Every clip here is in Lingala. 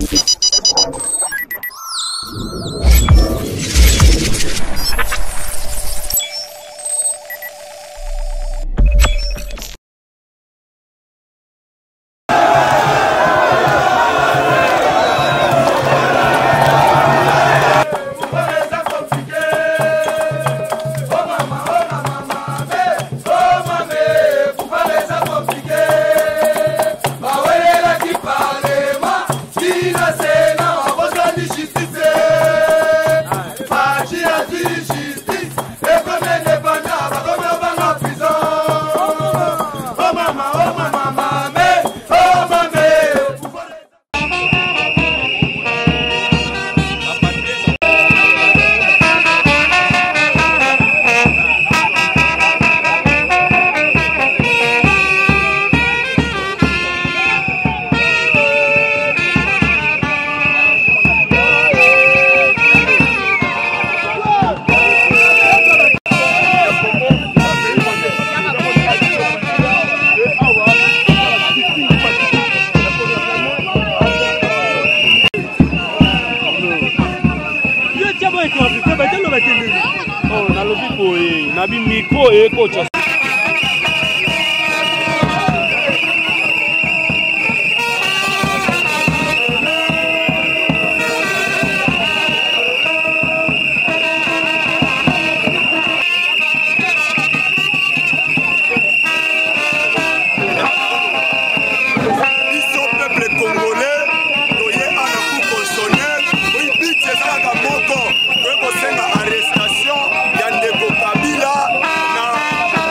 Arrestation, Yandeko Kabila,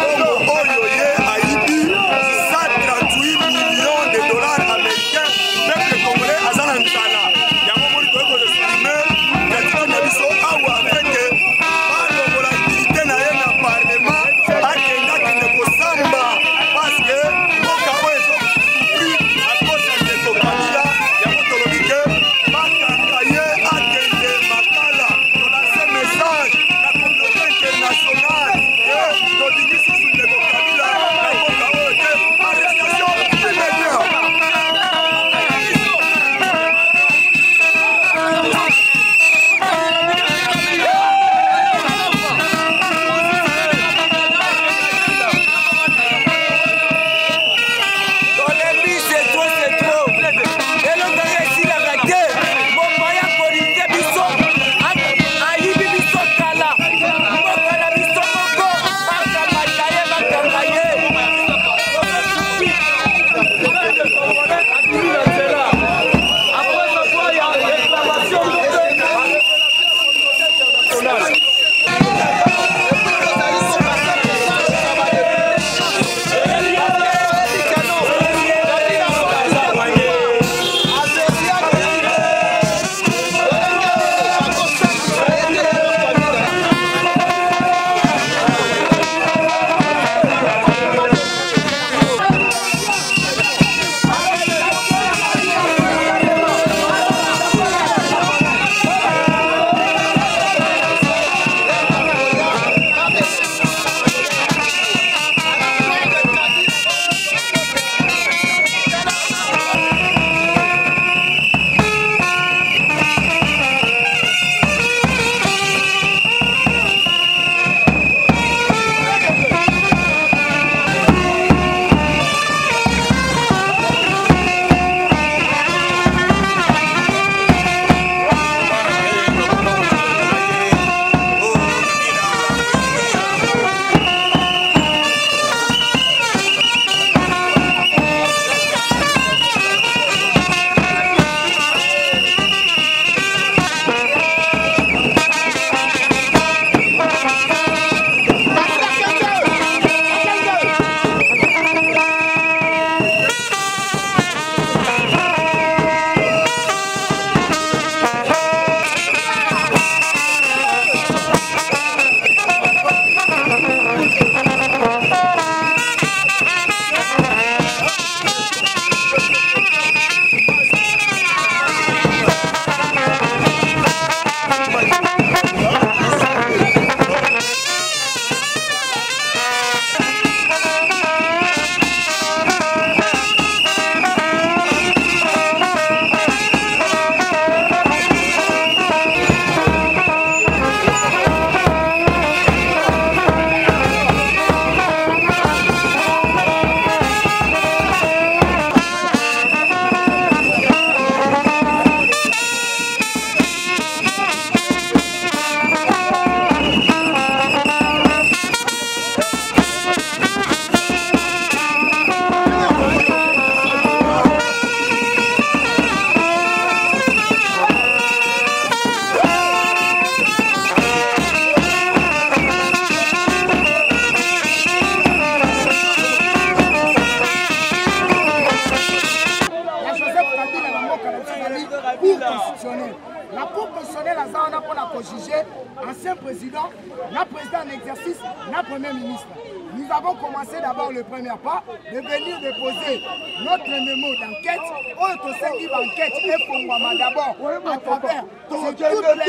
Cour constitutionnelle. La Cour constitutionnelle a pour juger ancien président, le président en exercice, le premier ministre. Nous avons commencé d'abord le premier pas de venir déposer notre mémo d'enquête. Autre enquête et pour moi d'abord à travers toutes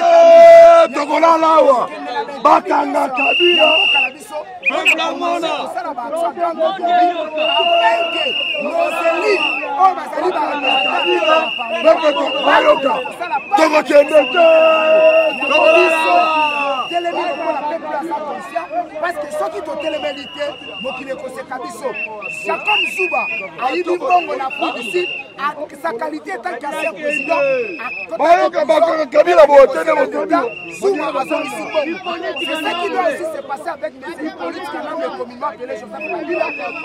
parce que ceux qui ont télémédité, Jacob Zouba a eu du bon la France ici, sa qualité étant qu'ancien président, c'est ça qui doit aussi se passer avec les Hippolytes qui ont le communément appelé Joseph Kabila.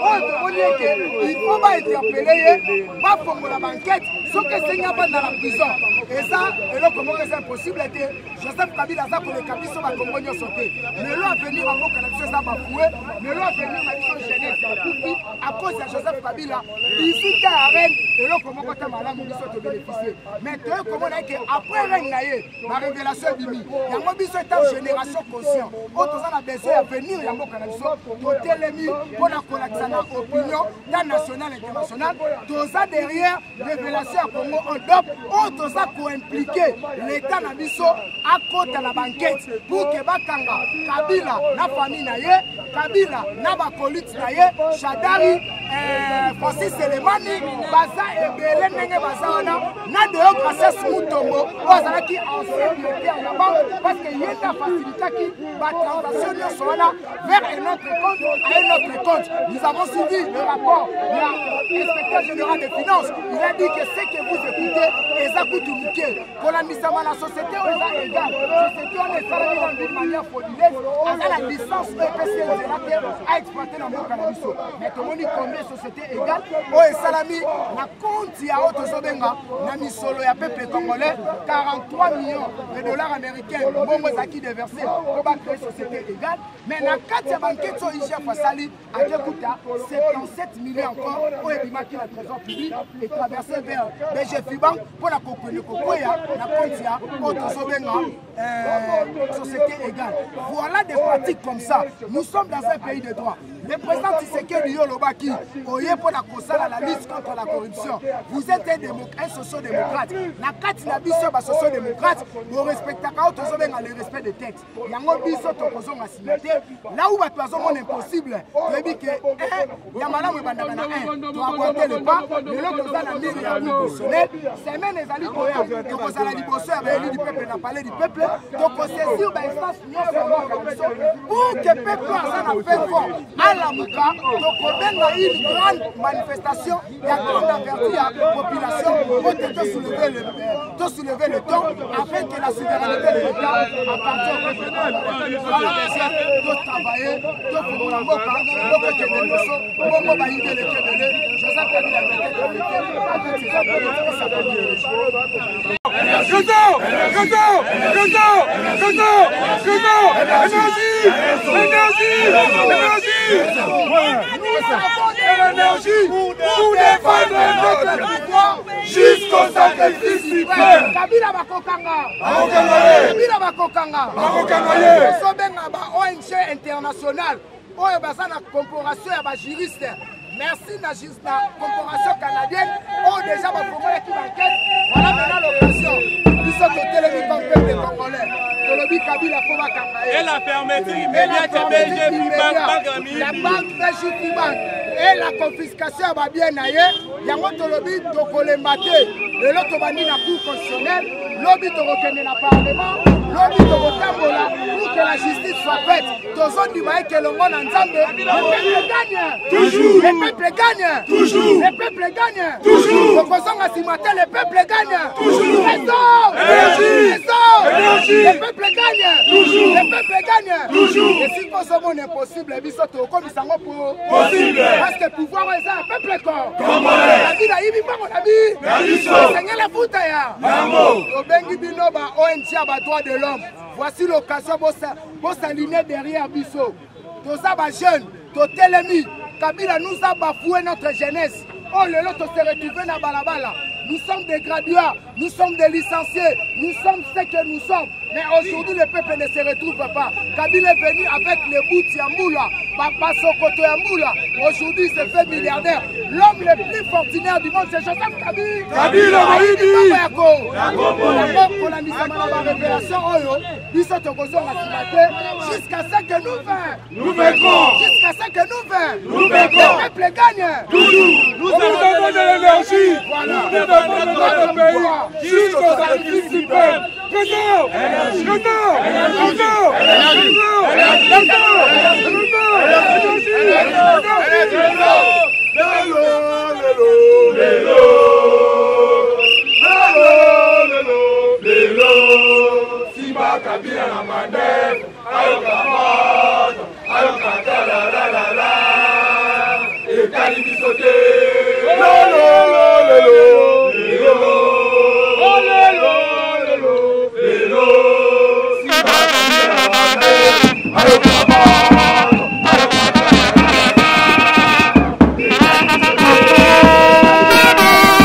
Il faut pas interpeller, pas pour la banquette, ce que c'est pas dans la prison. Et ça, c'est impossible. Joseph Kabila a pour les Kabiso va comprendre sauter. Mais là, venir en Canada, ça va fouer. Mais là, venir à jeunesse, à cause de Joseph Kabila, ici, il y a un reine, et là, comment on a malade, on bénéficier. Mais comment on a dit après la révélation du mi, il y a une génération consciente. Autres on a besoin de venir à Canada, pour télémi, pour la collection d'opinion, nationale et internationale. Tout ça derrière, révélation à Congo en dope, autres ça pour impliquer l'État Nabiso à côté de la banquette pour que Bakanga, Kabila, la famille naye, Kabila, Nabakolit naye, Chadari, Francis Selemani, Baza et Belen Nenge Bazaona, Nade Grâce Moutombo, Bazala qui en sécurité en avant, parce qu'il y a une facilité qui va transaction vers un autre compte à un autre compte. Nous avons suivi le rapport de l'inspecteur général des finances. Il a dit que ce que vous écoutez, et ça coûte une pour la mise à la société, on est égal. La société, on est salarié d'une manière frauduleuse, avec la licence EPCL à exploiter dans le cannabis. Mais tout le monde dit combien de sociétés égales, on est salami, la compte, il y a autre Zobenga, Nami Solo, il y a peuple congolais, 43 millions de dollars américains, bon, qui déversé pour créer société égale. Mais dans 4 banquettes, sur Iger Fassali, à Djekouta, 77 millions encore, on est démarqué la trésor public et traversé vers BG Fibank pour la Kokoya, la Pontia, autre Zobenga, société égale. Voilà des pratiques comme ça. Nous sommes dans un pays de droit. Le président Tshisekedi Yolobaki, oyez pour la console la lutte contre la corruption. Vous êtes un socio-démocrate. La carte n'a biso ba socio-démocrate, vous respectez le respect des textes. Yango biso tokozo nga simete. Là où bato monde impossible, tu dis que yamala mo bandana un, tu apporter le pas, mais l'autre ça la mire ya constitutionnel. C'est même les alliés koya, que vous allez liboso avec l'élu du peuple n'a parlé du peuple, donc saisir ba instance pour que le peuple a fait fort. La Mouka, donc on a une grande manifestation, il y a grande avertie à la population pour soulever le ton afin que la souveraineté de l'État appartienne au peuple. Voilà, de travailler, de faire la Mouka, de faire des leçons, pour nous bailler les Québécois. Je sais que la tête de l'énergie pour défendre notre pouvoir jusqu'au sacrifice suprême. Kabila bakokanga. Kabila bakokanga. Sobenga ba ONG internationale. Oyo baza na corporation ya ba juriste. Merci na corporation canadienne. Oh déjà ba congolais qui m'enquête. Voilà maintenant l'occasion. Nous sommes au télévision comme peuple congolais. Et la fermeture immédiate de BG Bank, la banque BG Bank et la confiscation à bien naïe, yango tolobi tokolemate, et l'autre bandi na cour constitutionnelle, lobi tokokende na parlement, lobi tokotambola pour que la justice soit faite. Tozon du baï que le monde en Zambé, le peuple gagne. Toujours. Le peuple gagne. Toujours. Le peuple gagne. Toujours. Le peuple gagne. Toujours. Énergie. Le peuple gagne. Toujours. Le peuple gagne. Toujours. Et si nous sommes impossible, comme ça possible. Parce que pouvoir est un peuple corps. Congolais. La vie d'ailleurs, Seigneur la fout ya. Obengi binoba ONG à droit de l'homme. Voici l'occasion pour s'aligner derrière Bisso. Tous ça jeunes, tous télémis. Kabila nous a bafoué notre jeunesse. Oh le lot se retrouvé na balabala. nous sommes des graduats, nous sommes des licenciés, nous sommes ce que nous sommes. Mais aujourd'hui, le peuple ne se retrouve pas. Kabila est venu avec les bouts Yamboula, Papa Sokoto Yamboula. Aujourd'hui, il s'est fait milliardaire. L'homme le plus fortunaire du monde, c'est Joseph Kabila. Kabila Moïdi. Pour la mise en révélation, jusqu'à ce que nous vaincrons. Jusqu'à ce que nous vaincrons. Le peuple gagne. Nous avons de l'énergie. Nous devons notre pays jusqu'au sacrifice suprême. Présent. Kabila na mandef, ayoka moto, ayoka la la la la, et kalibisote, lolo lolo lolo, oh lolo lolo lolo, Simba Kabila na mandef, ayoka moto, ayoka la la la la, et kalibisote.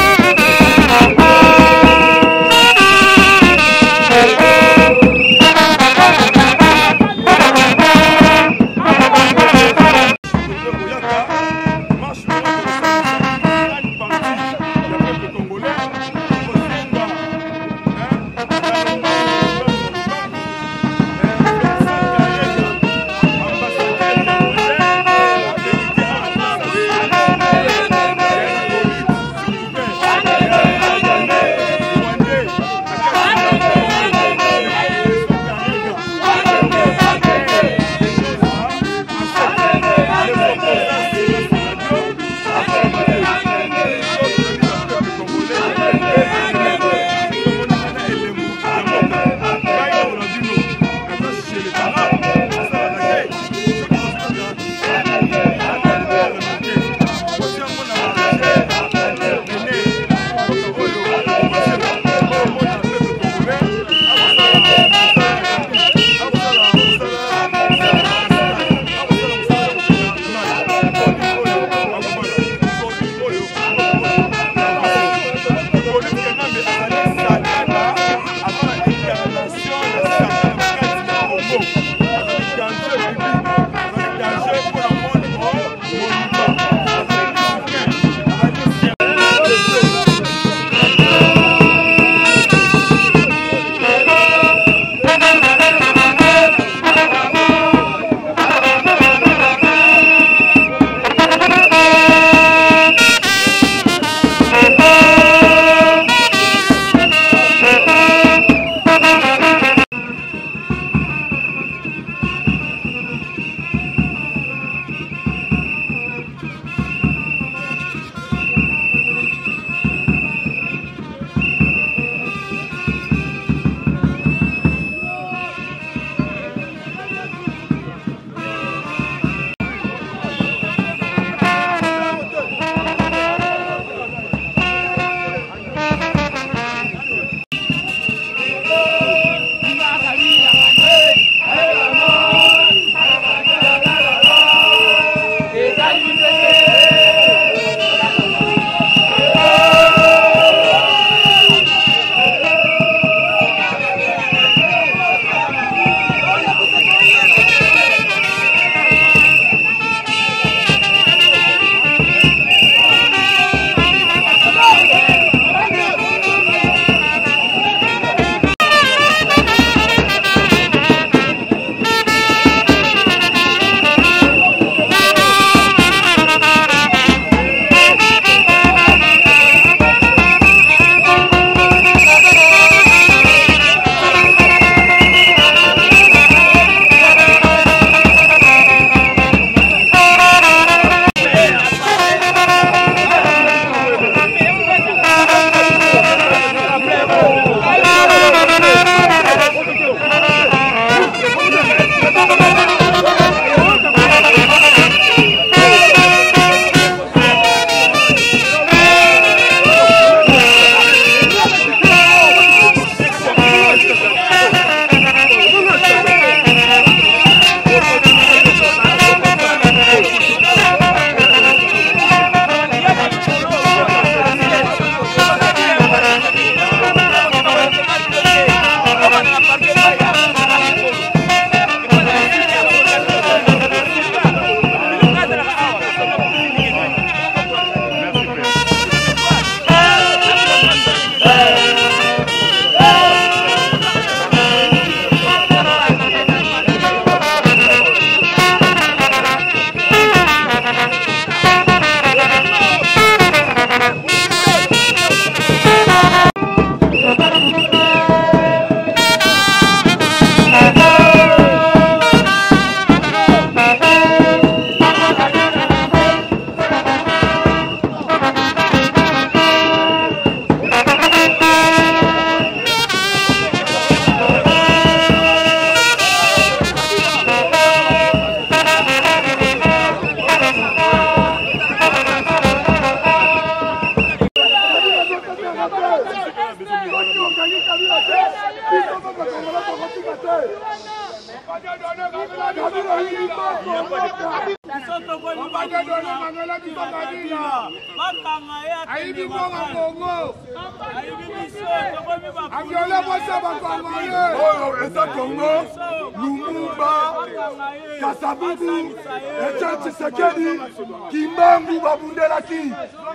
Kasabubu, Etienne Tshisekedi, Kimbangu Babundelaki.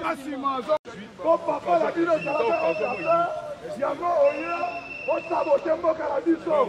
Papa la ville de Yango Oya, on sabote Mboka la biso.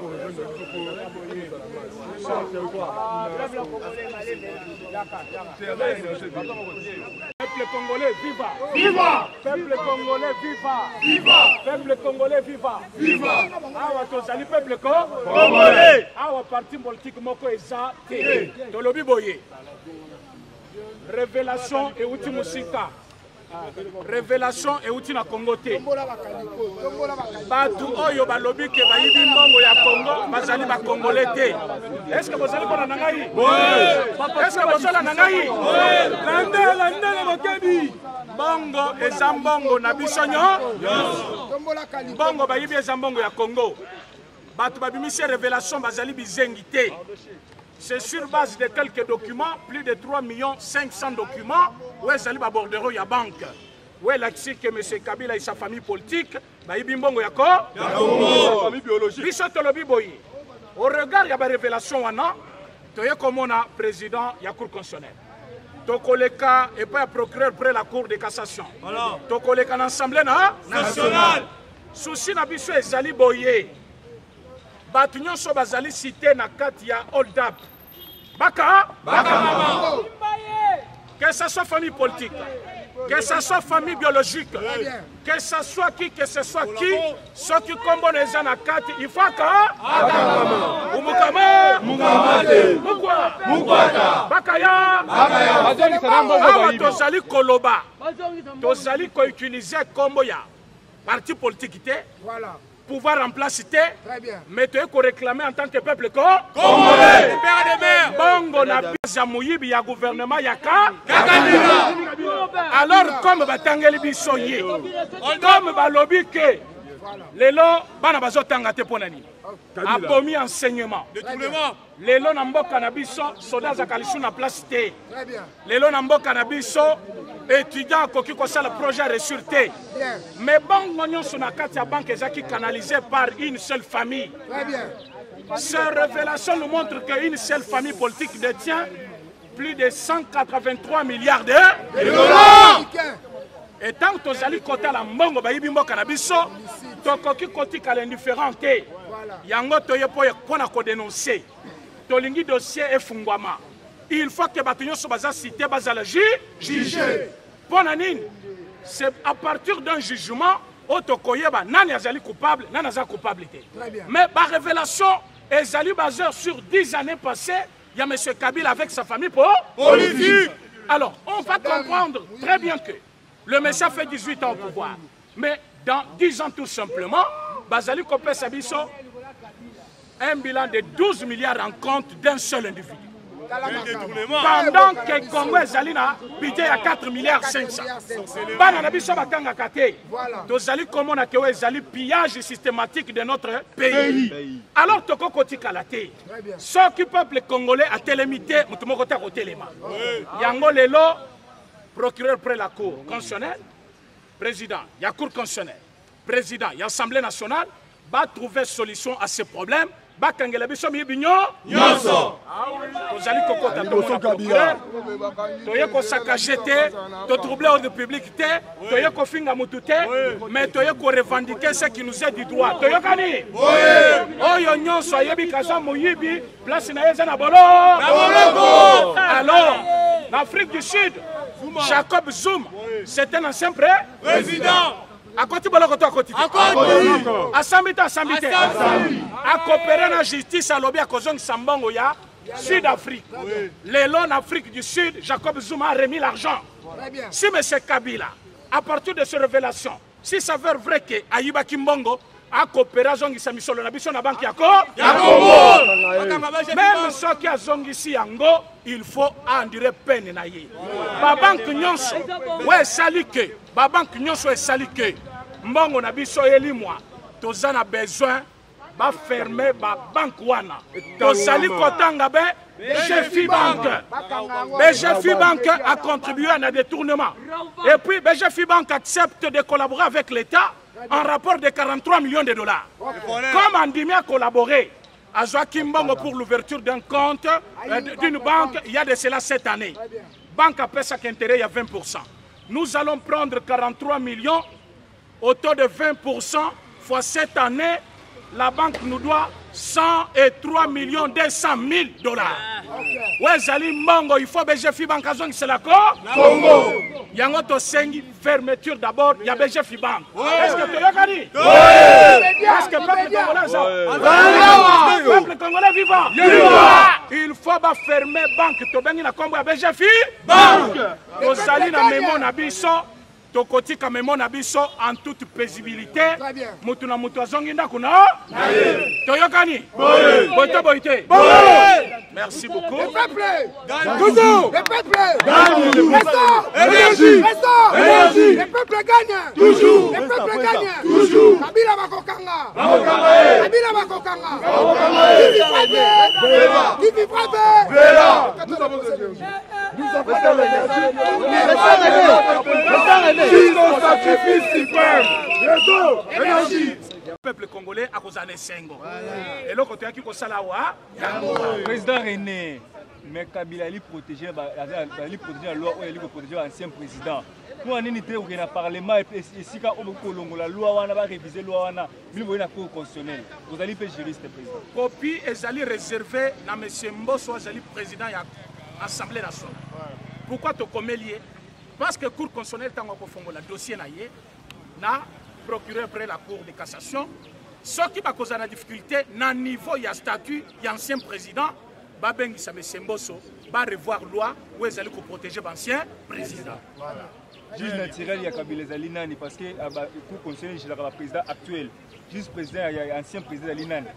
Peuple congolais, viva! Viva! Peuple congolais, viva! Viva! Peuple congolais, viva! Viva! Awa tozali peuple congolais! Awa parti politique moko eza te. Tolobi boye. Révélation et outil musika. Révélation et outil na Congo te. Batu oyo balobi ke bayibi mbongo ya Congo bazali ba congolais te. Est-ce que bozali kona nangai? Oui. Est-ce que bozala nangai? Oui. Lande mokebi. Bongo eza mbongo na biso nyo. Bongo bayibi eza mbongo ya Congo. Batu babimisi révélation bazali bizengi te. C'est sur base de quelques documents, plus de 3 500 000 documents, où est-ce qu'il y a bordereau ya banque. Où est l'accès que M. Kabila et sa famille politique, bah il bimbongo yako, famille biologique. Bisotolobi boyi. Au regard ya ba révélation wana, toye comme on a président ya cour constitutionnelle. Tokoleka et pas procureur près la cour de cassation. Voilà. Tokoleka l'Assemblée nationale. Souci na biso ezali boye. Batu nyonso bazali cité na kati ya hold up. Baka mama. Que ce soit famille politique, que ce soit famille biologique, que ce soit qui, ceux qui combattent les gens na kati, il faut que Mukwata Bakaya tozali koloba tozali ko utiliser combo ya parti politique te. Voilà. Pouvoir remplacer, mais tu es réclamer en tant que peuple congolais. Bongo na biza muyibi ya gouvernement yaka. Alors comme batangeli biso ye, comme balobi ke lelo bana bazotanga te ponani. Abomi enseignement. Lelo na mboka na biso soldats zakalisu na place te. Lelo na mboka na biso étudiants qui ont le projet ressurté. Mais bon, nous sommes à banque qui canalisé par une seule famille. Ces révélations nous montrent qu'une seule famille politique détient plus de 183 milliards de dollars. Et tant que nous allons côté la mbongo bayibi mboka na biso, tokoki koti ka l'indifférente. Yango toye po na ko dénoncer. Tolingi dossier efungwama. Il faut que Batunyo Sobaza cité Bazala juger. Ponanine, c'est à partir d'un jugement, Otokoyeba, Nani Azali coupable, Nani Azali coupabilité. Mais par révélation, Ezali basé sur 10 années passées, il y a M. Kabila avec sa famille politique. Alors, on va comprendre très bien que le monsieur fait 18 ans au pouvoir. Mais dans 10 ans tout simplement, Bazali Kopé Sabiso, un bilan de 12 milliards en compte d'un seul individu. Pendant que Congo est na budget à 4 milliards 500. Bana na biso batanga kate. Tozali comme on a que ezali pillage systématique de notre pays. Alors toko koti kalate. Ce qui peuple congolais a télémité, mutumo kota ko telema. Yango lelo procureur près la cour constitutionnelle, président, il y a cour constitutionnelle, président, il y a assemblée nationale, va trouver solution à ces problèmes. Bakangela biso mibinyo nyonso tozali kokota procureur toye ko saccager te to troubler ordre public te toye ko finga mutu te mais toye ko revendiquer ce qui nous est du droit toye kani oyo nyonso yebi kaza moyibi place na yeza na boloko. Alors en Afrique du Sud Jacob Zuma c'est un ancien président. A côté de l'autre côté. A Sambité. A coopérer la justice à l'objet à cause de Sambongo ya Sud-Afrique. Les lots en Afrique du Sud, Jacob Zuma a remis l'argent. Si M. Kabila, à partir de ces révélations, si ça veut vrai que Ayuba Kimbongo a coopéré à Zongi Samisolo, na biso na banque ya Congo. Même ceux qui a Zongi si Ango, il faut endurer peine na ye. Ba banque nyonso, ouais salike. Ba banque nyonso est salike. mbongo na biso elimwa toza na besoin ba fermer ba banque wana tozali kotanga be BGFI Bank. BGFI Bank a contribué à un détournement. Et puis BGFI Bank accepte de collaborer avec l'État en rapport de 43 millions de dollars. Comme Andimi a collaboré à Joachim Bongo pour l'ouverture d'un compte d'une banque, il y a de cela 7 années. Banque a payé chaque intérêt, il y a 20%. Nous allons prendre 43 millions au taux de 20% fois 7 années. La banque nous doit 103 200 000 dollars. Ouais, Zali Mongo, il faut BGFI Bank, c'est la Congo. Il y a une fermeture d'abord, il y a BGFI Bank. Est-ce que tu as dit? Est-ce que le peuple congolais vivant? Il faut fermer la banque. Tu as dit que BGFI Bank. Tu as dit que BGFI Bank. Tokotika memo na biso en toute paisibilité. Mutu na mutu azonginda kuna. Toyokani. Boite boite. Merci beaucoup. Le peuple gagne toujours. Le peuple gagne. Restons. Énergie. Restons. Énergie. Le peuple gagne toujours. Le peuple gagne toujours. Kabila bakokanga. Kabila bakokanga. Qui vivra bien. Le peuple congolais a causé un sengo. Et le côté qui cause la wa. Président René, mais Kabila il protéger la loi ou il protéger l'ancien président. Nous on est au Parlement et si quand on colongo la loi on va réviser la loi on a il faut une cour constitutionnelle. Vous allez faire juriste président. Copie est allé réservé na monsieur Mbosso azali président ya Assemblée nationale. Pourquoi tu commets lié? Parce que la Cour constitutionnelle a fait le dossier na procureur près la Cour de cassation. Ce qui va causer la difficulté, na niveau, il y a statut, il y a ancien président, Babengi Samé Mbosso, va revoir la loi où ils allaient protéger l'ancien président. Juge naturel, il y a Kabila Zalinani parce que la Cour constitutionnelle, il y a le président actuel. Juge président, il y a ancien président Zalinani.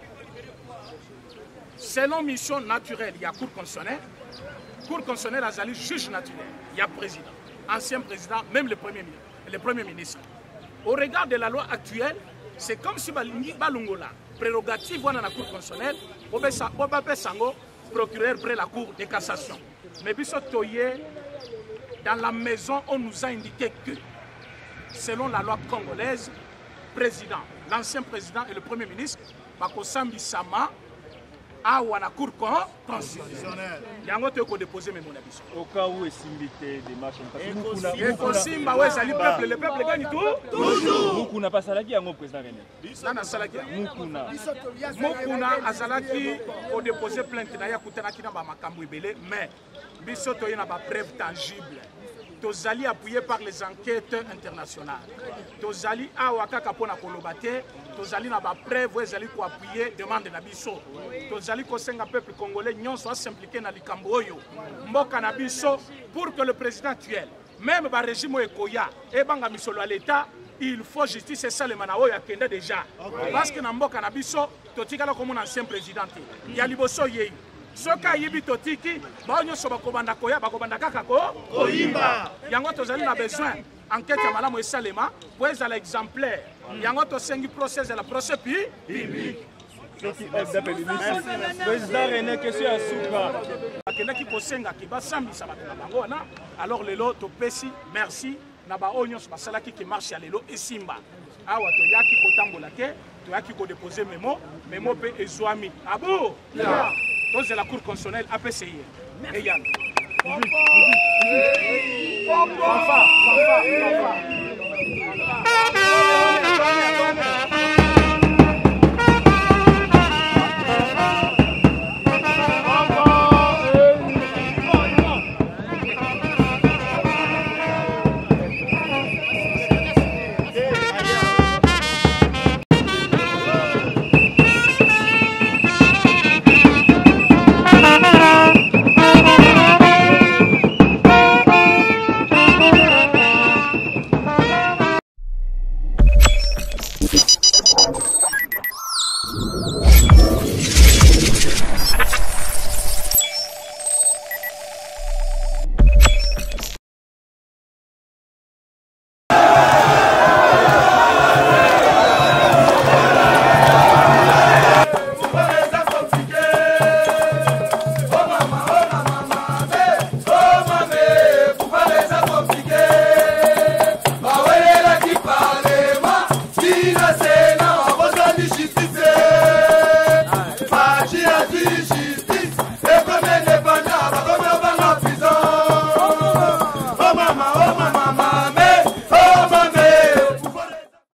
Selon mission naturelle, il y a Cour constitutionnelle. Cour constitutionnelle, il y a juge naturel, il y a président, ancien président, même le premier ministre. Au regard de la loi actuelle, c'est comme si Balungola, prérogative dans la Cour constitutionnelle, procureur près la Cour de cassation. Mais dans la maison, on nous a indiqué que, selon la loi congolaise, président, l'ancien président et le premier ministre, Bakosambi Sama, a ou à la Cour constitutionnelle. Il y a un autre qui a déposé mes monabiso. Au cas où est simité des marches, le peuple gagne tout. Toujours. Beaucoup n'a pas salaki à mon président René. Nana salaki. Mukuna azalaki au déposé plainte na ya kutana kina ba makambo ibele, mais biso to yena ba preuve tangible. Tozali appuyé par les enquêtes internationales. Tozali awakaka pona kolobate, tozali na ba preuve ezali ko appuyer demande na biso. Tozali ko senga peuple congolais nyonso s'impliquer na likambo oyo. Mboka na biso pour que le président actuel, même ba régime ekoya et banga misolo à l'état, il faut justice et ça le mana oyo akenda déjà. Parce que na mboka na biso totikala comme un ancien président. Ya liboso yeyi. Soka yibi totiki, ba nyonso bakobanda koya bakobanda kaka ko koyimba. Yango tozali na besoin enquête ya malamu esalema pour ezala exemplaire. Yango to sengi procès la procès public. Président René, question à Souka. Akendaki kosenga ki basambisa bato na bango wana. Alors lelo to pesi merci na ba nyonso basalaki ki marche ya lelo esimba. Awa to yaki kotambola ke, to yaki ko déposer memo pe ezwami. Abo. Donc c'est la Cour constitutionnelle APCI. Et Yann.